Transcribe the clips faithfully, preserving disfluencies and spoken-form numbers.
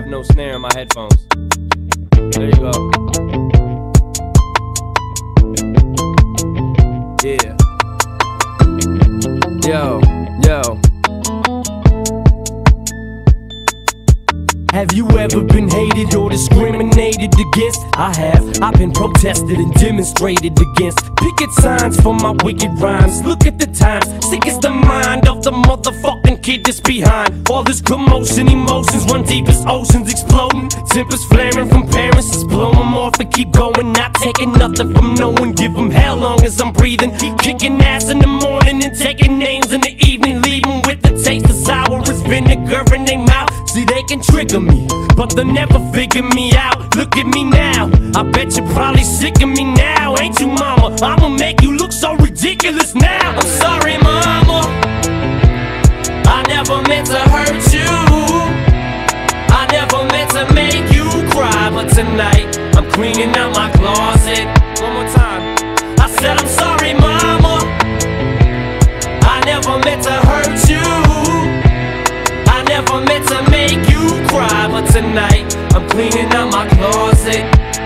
no snare in my headphones. There you go. Yeah. Yo, yo. Have you ever been hated or discriminated against? I have. I've been protested and demonstrated against. Picket signs for my wicked rhymes. Look at the times. Sick is the mind of the motherfucking kid that's behind. All this commotion, emotions run deep as oceans exploding. Tempers flaring from parents, just blow them off and keep going. Not taking nothing from no one. Give them hell long as I'm breathing. Keep kicking ass in the morning and taking names in the evening. Leaving with the taste of sour as vinegar in their mouth. See, they can trigger me, but they'll never figure me out. Look at me now, I bet you're probably sick of me now. Ain't you, mama? I'ma make you look so ridiculous now. I'm sorry, mama, I never meant to hurt you. I never meant to make you cry. But tonight, I'm cleaning out my closet. One more time. I said I'm sorry, mama, I never meant to hurt you. I never meant to make you cry, but tonight I'm cleaning out my closet.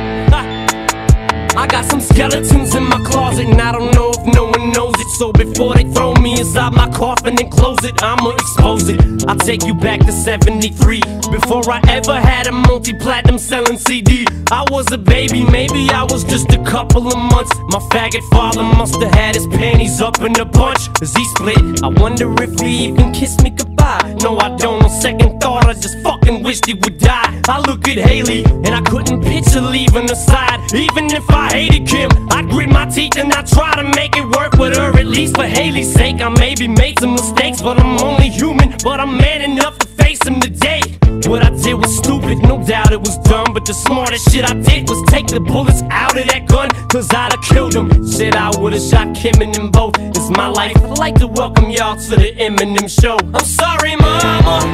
I got some skeletons in my closet, and I don't know if no one knows it. So before they throw me inside my coffin and close it, I'ma expose it. I'll take you back to seventy-three, before I ever had a multi-platinum selling C D. I was a baby, maybe I was just a couple of months. My faggot father must have had his panties up in a bunch. As he split, I wonder if he even kissed me goodbye. No, I don't. On second thought, I just fucking wished he would die. I look at Haley, and I couldn't picture leaving her side. Even if I hated Kim, I'd grit my teeth and I'd try to make it work with her. At least for Haley's sake, I maybe made some mistakes, but I'm only human. But I'm man enough to face them today. What I did was stupid, no doubt it was dumb, but the smartest shit I did was take the bullets out of that gun, cause I'd have killed him. Shit, I would've shot Kim and them both. It's my life. I'd like to welcome y'all to the Eminem show. I'm sorry, mama,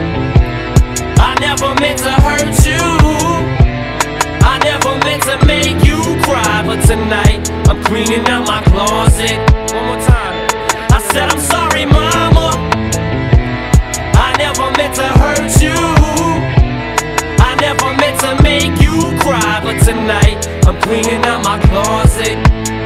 I never meant to hurt you. I never meant to make you cry, but tonight I'm cleaning out my closet. One more time. I said I'm sorry, mama, I never meant to hurt you. I never meant to make you cry, but tonight I'm cleaning out my closet.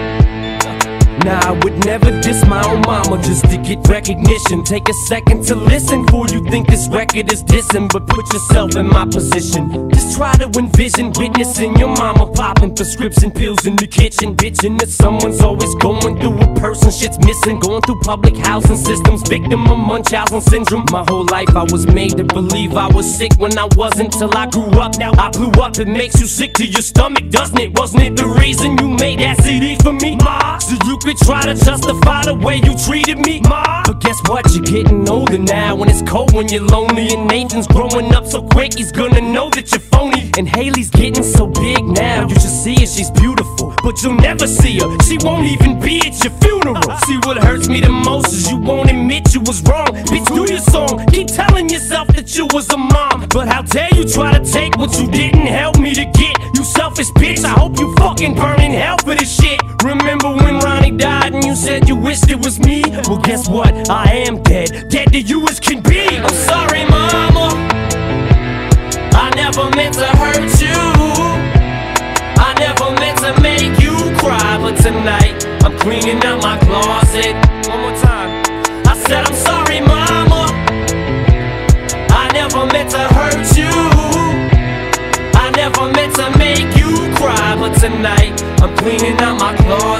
Nah, I would never diss my own mama just to get recognition. Take a second to listen before you think this record is dissing, but put yourself in my position. Just try to envision witnessing your mama popping prescription pills in the kitchen, bitching that someone's always going through a person shit's missing. Going through public housing systems, victim of Munchausen syndrome. My whole life I was made to believe I was sick when I wasn't, till I grew up. Now I blew up. It makes you sick to your stomach, doesn't it? Wasn't it the reason you made that C D for me, ma? So you could try to justify the way you treated me, ma. But guess what? You're getting older now, when it's cold, when you're lonely. And Nathan's growing up so quick, he's gonna know that you're phony. And Haley's getting so big now, you should see her, she's beautiful, but you'll never see her. She won't even be at your funeral. See, what hurts me the most is you won't admit you was wrong. Bitch, do your song, keep telling yourself that you was a mom, but how dare you try to take what you didn't help me to get. You selfish bitch, I hope you fucking burn in hell for this shit. Remember when Ronnie died and you said you wished it was me? Well, guess what? I am dead, dead to you as can be. I'm sorry, mama, I never meant to hurt you. I never meant to make you cry, but tonight I'm cleaning out my closet. One more time. I said I'm sorry, mama, I never meant to hurt you. I never meant to make you cry, but tonight I'm cleaning out my closet.